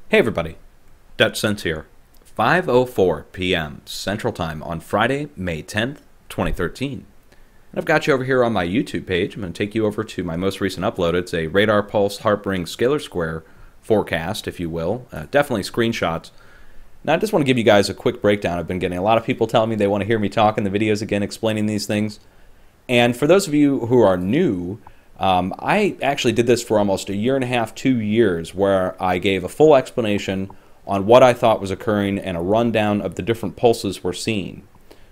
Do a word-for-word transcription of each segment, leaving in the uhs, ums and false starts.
Hey everybody, Dutch Sense here. five oh four p m Central Time on Friday, May tenth, twenty thirteen. And I've got you over here on my YouTube page. I'm going to take you over to my most recent upload. It's a Radar Pulse HARP-Ring Scalar Square forecast, if you will. Uh, definitely screenshots. Now I just want to give you guys a quick breakdown. I've been getting a lot of people telling me they want to hear me talk in the videos again, explaining these things. And for those of you who are new, Um, I actually did this for almost a year and a half, two years, where I gave a full explanation on what I thought was occurring and a rundown of the different pulses we're seeing.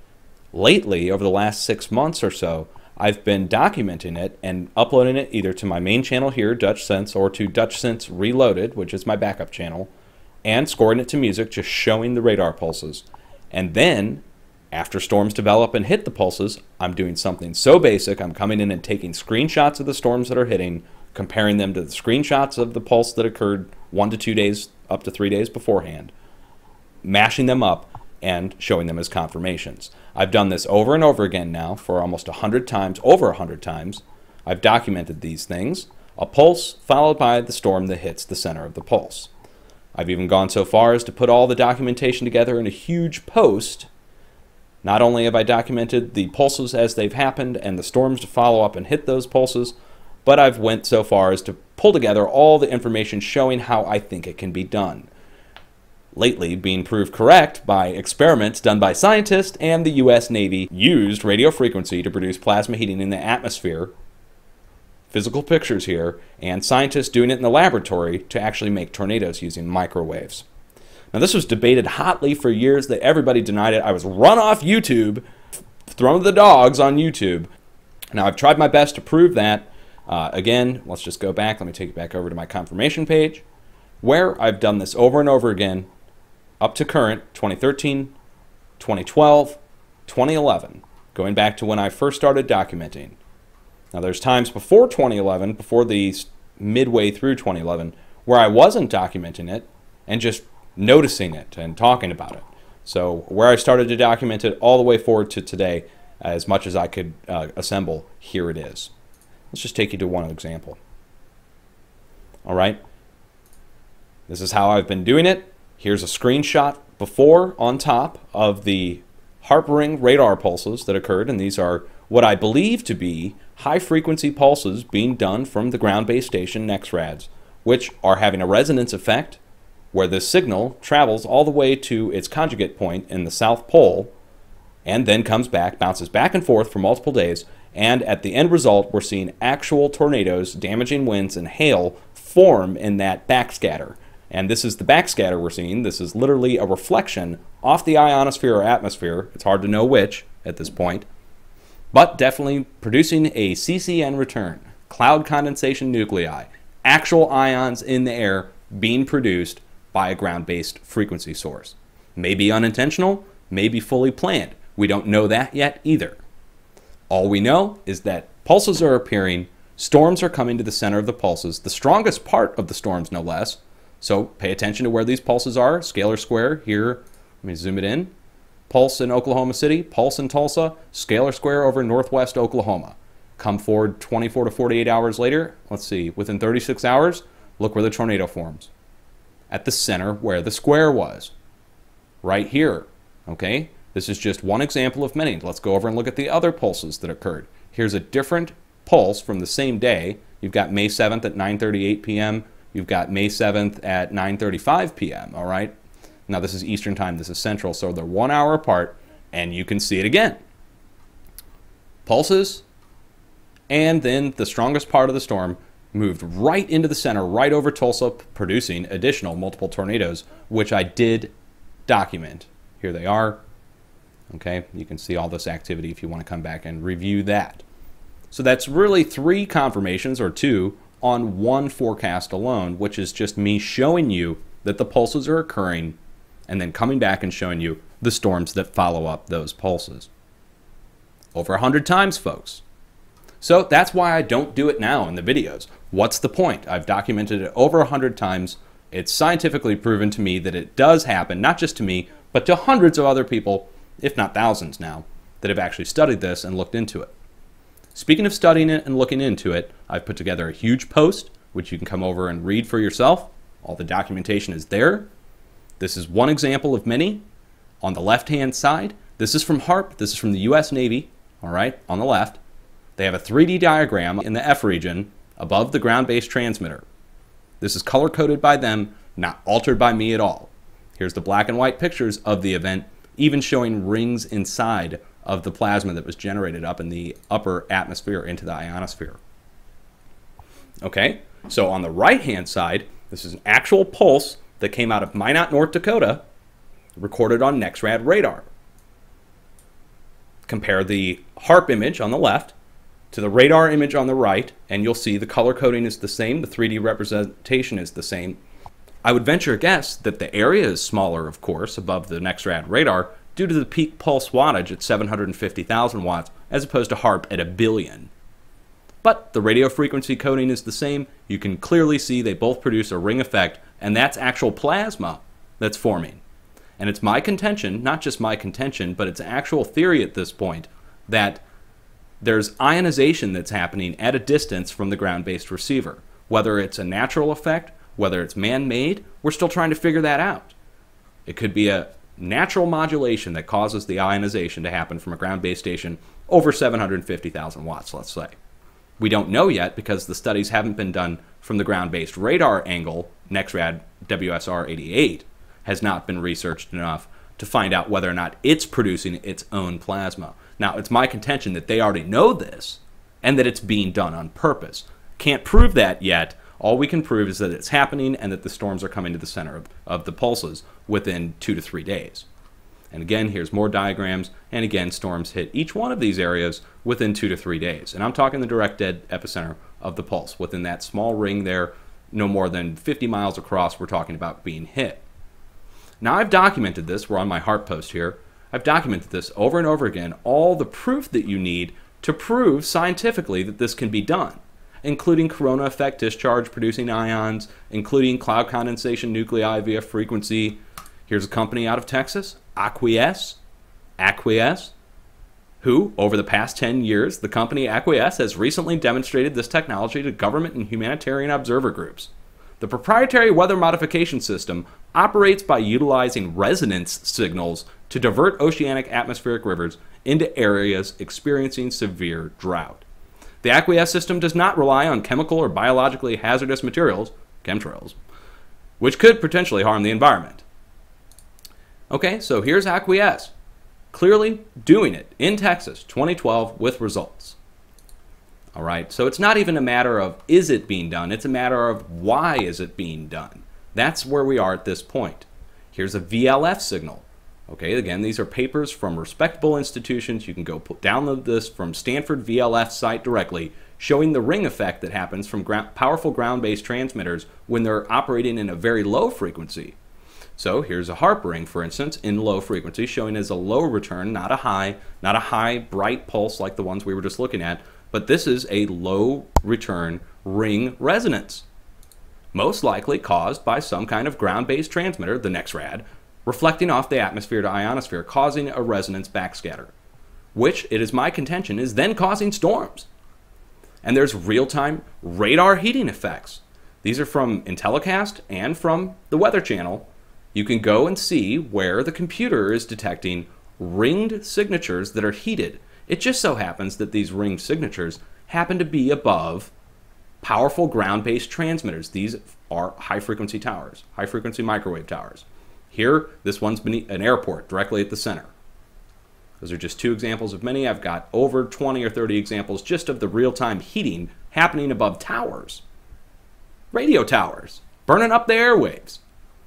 Lately, over the last six months or so, I've been documenting it and uploading it either to my main channel here, Dutch Sense, or to Dutch Sense Reloaded, which is my backup channel, and scoring it to music, just showing the radar pulses. And then, after storms develop and hit the pulses, I'm doing something so basic, I'm coming in and taking screenshots of the storms that are hitting, comparing them to the screenshots of the pulse that occurred one to two days, up to three days beforehand, mashing them up and showing them as confirmations. I've done this over and over again now for almost a hundred times, over a hundred times. I've documented these things, a pulse followed by the storm that hits the center of the pulse. I've even gone so far as to put all the documentation together in a huge post. Not only have I documented the pulses as they've happened and the storms to follow up and hit those pulses, but I've went so far as to pull together all the information showing how I think it can be done. Lately, being proved correct by experiments done by scientists, and the U S Navy used radio frequency to produce plasma heating in the atmosphere. Physical pictures here, and scientists doing it in the laboratory to actually make tornadoes using microwaves. Now, this was debated hotly for years that everybody denied it. I was run off YouTube, thrown to the dogs on YouTube. Now, I've tried my best to prove that. Uh, again, let's just go back. Let me take you back over to my confirmation page, where I've done this over and over again, up to current, twenty thirteen, twenty twelve, twenty eleven, going back to when I first started documenting. Now, there's times before twenty eleven, before the midway through twenty eleven, where I wasn't documenting it and just noticing it and talking about it. So where I started to document it all the way forward to today, as much as I could uh, assemble, here it is. Let's just take you to one example. All right. This is how I've been doing it. Here's a screenshot before on top of the HARP-Ring radar pulses that occurred, and these are what I believe to be high-frequency pulses being done from the ground-based station NEXRADS, which are having a resonance effect where the signal travels all the way to its conjugate point in the South Pole and then comes back, bounces back and forth for multiple days, and at the end result, we're seeing actual tornadoes, damaging winds, and hail form in that backscatter. And this is the backscatter we're seeing. This is literally a reflection off the ionosphere or atmosphere. It's hard to know which at this point, but definitely producing a C C N return, cloud condensation nuclei, actual ions in the air being produced by a ground-based frequency source. Maybe unintentional, maybe fully planned. We don't know that yet either. All we know is that pulses are appearing, storms are coming to the center of the pulses, the strongest part of the storms no less. So pay attention to where these pulses are. Scalar Square here, let me zoom it in. Pulse in Oklahoma City, pulse in Tulsa, Scalar Square over in northwest Oklahoma. Come forward twenty-four to forty-eight hours later, let's see, within thirty-six hours, look where the tornado forms. At the center where the square was. Right here. Okay? This is just one example of many. Let's go over and look at the other pulses that occurred. Here's a different pulse from the same day. You've got May seventh at nine thirty-eight p m You've got May seventh at nine thirty-five p m All right? Now this is Eastern time. This is Central. So they're one hour apart. And you can see it again. Pulses. And then the strongest part of the storm moved right into the center, right over Tulsa, producing additional multiple tornadoes, which I did document. Here they are. Okay, you can see all this activity if you want to come back and review that. So that's really three confirmations, or two, on one forecast alone, which is just me showing you that the pulses are occurring and then coming back and showing you the storms that follow up those pulses. Over a hundred times, folks. So that's why I don't do it now in the videos. What's the point? I've documented it over a hundred times. It's scientifically proven to me that it does happen, not just to me, but to hundreds of other people, if not thousands now, that have actually studied this and looked into it. Speaking of studying it and looking into it, I've put together a huge post, which you can come over and read for yourself All the documentation is there. This is one example of many. On the left-hand side, this is from HAARP. This is from the U S Navy, all right, on the left. They have a three D diagram in the F region above the ground-based transmitter. This is color-coded by them, not altered by me at all. Here's the black and white pictures of the event, even showing rings inside of the plasma that was generated up in the upper atmosphere into the ionosphere. Okay, so on the right-hand side, this is an actual pulse that came out of Minot, North Dakota, recorded on NEXRAD radar. Compare the HAARP image on the left to the radar image on the right, and you'll see the color coding is the same, the three D representation is the same. I would venture a guess that the area is smaller, of course, above the NEXRAD radar due to the peak pulse wattage at seven hundred fifty thousand watts as opposed to HAARP at a billion. But the radio frequency coding is the same. You can clearly see they both produce a ring effect, and that's actual plasma that's forming. And it's my contention, not just my contention, but it's actual theory at this point, that there's ionization that's happening at a distance from the ground-based receiver. Whether it's a natural effect, whether it's man-made, we're still trying to figure that out. It could be a natural modulation that causes the ionization to happen from a ground-based station over seven hundred fifty thousand watts, let's say. We don't know yet because the studies haven't been done from the ground-based radar angle. NEXRAD W S R eighty-eight has not been researched enough to find out whether or not it's producing its own plasma. Now, it's my contention that they already know this and that it's being done on purpose. Can't prove that yet. All we can prove is that it's happening and that the storms are coming to the center of, of the pulses within two to three days. And again, here's more diagrams, and again, storms hit each one of these areas within two to three days. And I'm talking the direct dead epicenter of the pulse. Within that small ring there, no more than fifty miles across, we're talking about being hit. Now, I've documented this. We're on my HAARP post here. I've documented this over and over again, all the proof that you need to prove scientifically that this can be done, including corona effect discharge producing ions, including cloud condensation nuclei via frequency. Here's a company out of Texas, Acquiesce, Acquiesce, who, over the past ten years, the company Acquiesce has recently demonstrated this technology to government and humanitarian observer groups. The proprietary weather modification system operates by utilizing resonance signals to divert oceanic atmospheric rivers into areas experiencing severe drought. The Acquiesce system does not rely on chemical or biologically hazardous materials, chemtrails, which could potentially harm the environment. Okay, so here's Acquiesce, clearly doing it in Texas, twenty twelve, with results. All right, so it's not even a matter of is it being done, it's a matter of why is it being done. That's where we are at this point. Here's a V L F signal. Okay, again, these are papers from respectable institutions. You can go put, download this from Stanford V L F site directly, showing the ring effect that happens from ground, powerful ground-based transmitters when they're operating in a very low frequency. So here's a HAARP ring, for instance, in low frequency, showing as a low return, not a high, not a high, bright pulse like the ones we were just looking at, but this is a low return ring resonance, most likely caused by some kind of ground-based transmitter, the NEXRAD, reflecting off the atmosphere to ionosphere, causing a resonance backscatter, which, it is my contention, is then causing storms. And there's real-time radar heating effects. These are from Intellicast and from the Weather Channel. You can go and see where the computer is detecting ringed signatures that are heated. It just so happens that these ringed signatures happen to be above powerful ground-based transmitters. These are high-frequency towers, high-frequency microwave towers. Here, this one's beneath an airport directly at the center. Those are just two examples of many. I've got over twenty or thirty examples just of the real-time heating happening above towers. Radio towers, burning up the airwaves.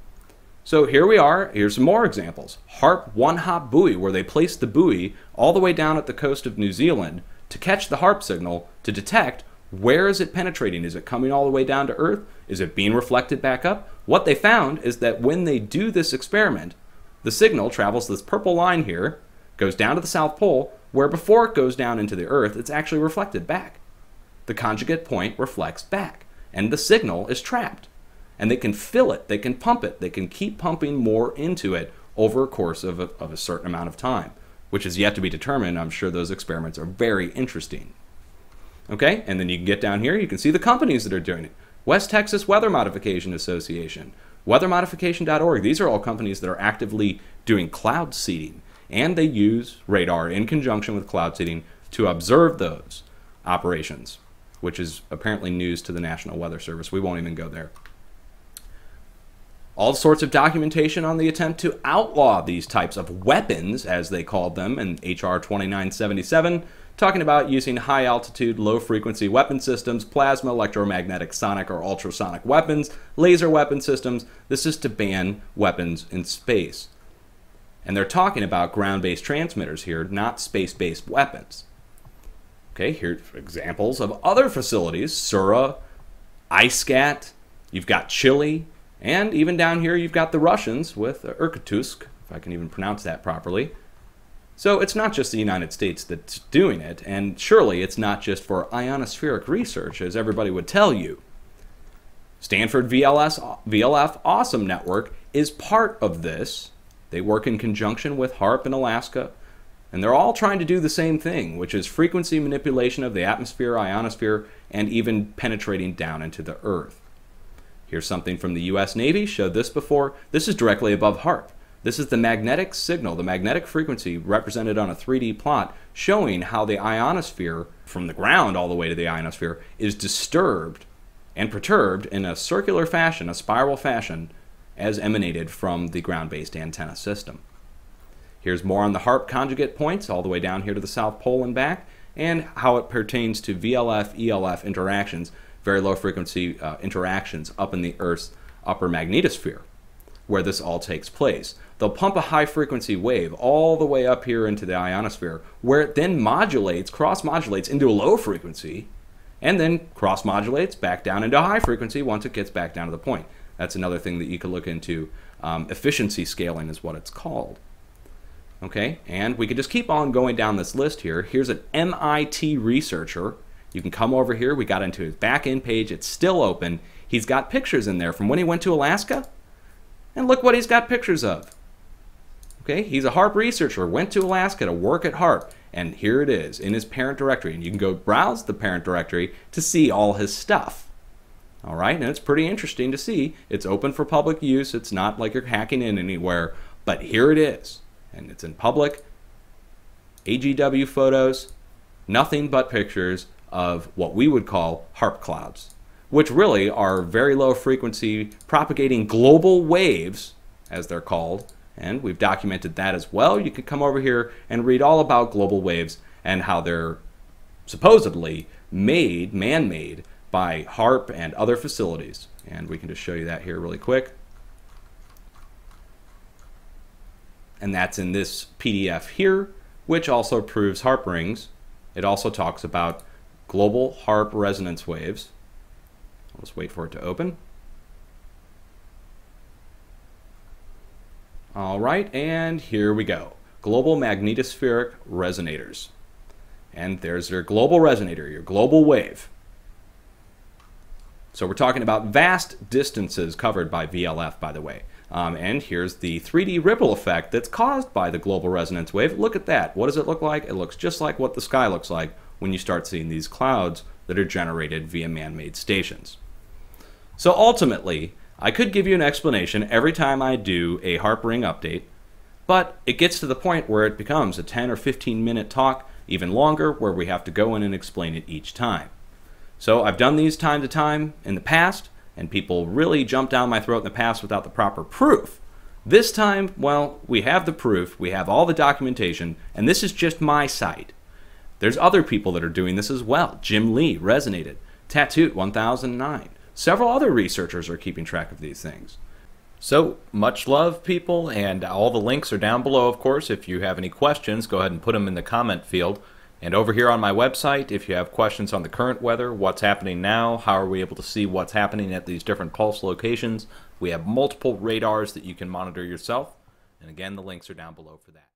So here we are. Here's some more examples. HAARP one-hop buoy, where they placed the buoy all the way down at the coast of New Zealand to catch the HAARP signal to detect where is it penetrating. Is it coming all the way down to Earth? Is it being reflected back up? What they found is that when they do this experiment, the signal travels this purple line here, goes down to the South Pole, where before it goes down into the Earth, it's actually reflected back. The conjugate point reflects back, and the signal is trapped. And they can fill it, they can pump it, they can keep pumping more into it over a course of a, of a certain amount of time, which is yet to be determined. I'm sure those experiments are very interesting. Okay, and then you can get down here, you can see the companies that are doing it. West Texas Weather Modification Association, weather modification dot org. These are all companies that are actively doing cloud seeding, and they use radar in conjunction with cloud seeding to observe those operations, which is apparently news to the National Weather Service. We won't even go there. All sorts of documentation on the attempt to outlaw these types of weapons, as they called them, in H R twenty-nine seventy-seven, talking about using high-altitude, low-frequency weapon systems, plasma, electromagnetic, sonic, or ultrasonic weapons, laser weapon systems. This is to ban weapons in space. And they're talking about ground-based transmitters here, not space-based weapons. Okay, here's examples of other facilities: Sura, ISCAT, you've got Chile, and even down here you've got the Russians with Irkutsk, if I can even pronounce that properly. So it's not just the United States that's doing it, and surely it's not just for ionospheric research, as everybody would tell you. Stanford V L S, V L F Awesome Network is part of this. They work in conjunction with HAARP in Alaska, and they're all trying to do the same thing, which is frequency manipulation of the atmosphere, ionosphere, and even penetrating down into the Earth. Here's something from the U S Navy, showed this before. This is directly above HAARP. This is the magnetic signal, the magnetic frequency represented on a three D plot, showing how the ionosphere, from the ground all the way to the ionosphere, is disturbed and perturbed in a circular fashion, a spiral fashion, as emanated from the ground-based antenna system. Here's more on the HAARP conjugate points, all the way down here to the South Pole and back, and how it pertains to V L F, E L F interactions, very low frequency uh, interactions up in the Earth's upper magnetosphere, where this all takes place. They'll pump a high frequency wave all the way up here into the ionosphere, where it then modulates, cross-modulates into a low frequency, and then cross-modulates back down into high frequency once it gets back down to the point. That's another thing that you could look into. Um, efficiency scaling is what it's called. Okay, and we could just keep on going down this list here. Here's an M I T researcher. You can come over here. We got into his back-end page. It's still open. He's got pictures in there from when he went to Alaska. And look what he's got pictures of. Okay, he's a HAARP researcher, went to Alaska to work at HAARP, and here it is in his parent directory. And you can go browse the parent directory to see all his stuff. All right, and it's pretty interesting to see. It's open for public use. It's not like you're hacking in anywhere, but here it is. And it's in public. A G W photos, nothing but pictures of what we would call HAARP clouds, which really are very low frequency propagating global waves, as they're called. And we've documented that as well. You can come over here and read all about global waves and how they're supposedly made, man-made, by HAARP and other facilities. And we can just show you that here really quick. And that's in this P D F here, which also proves HAARP rings. It also talks about global HAARP resonance waves. I'll just wait for it to open. All right, and here we go. Global magnetospheric resonators. And there's your global resonator, your global wave. So we're talking about vast distances covered by V L F, by the way. Um, and here's the three D ripple effect that's caused by the global resonance wave. Look at that. What does it look like? It looks just like what the sky looks like when you start seeing these clouds that are generated via man-made stations. So ultimately, I could give you an explanation every time I do a HAARP ring update, but it gets to the point where it becomes a ten or fifteen minute talk, even longer, where we have to go in and explain it each time. So I've done these time to time in the past, and people really jumped down my throat in the past without the proper proof. This time, well, we have the proof, we have all the documentation, and this is just my site. There's other people that are doing this as well. Jim Lee, Resonated, Tattooed one thousand nine. Several other researchers are keeping track of these things. So, much love, people, and all the links are down below, of course. If you have any questions, go ahead and put them in the comment field. And over here on my website, if you have questions on the current weather, what's happening now, how are we able to see what's happening at these different pulse locations, we have multiple radars that you can monitor yourself. And again, the links are down below for that.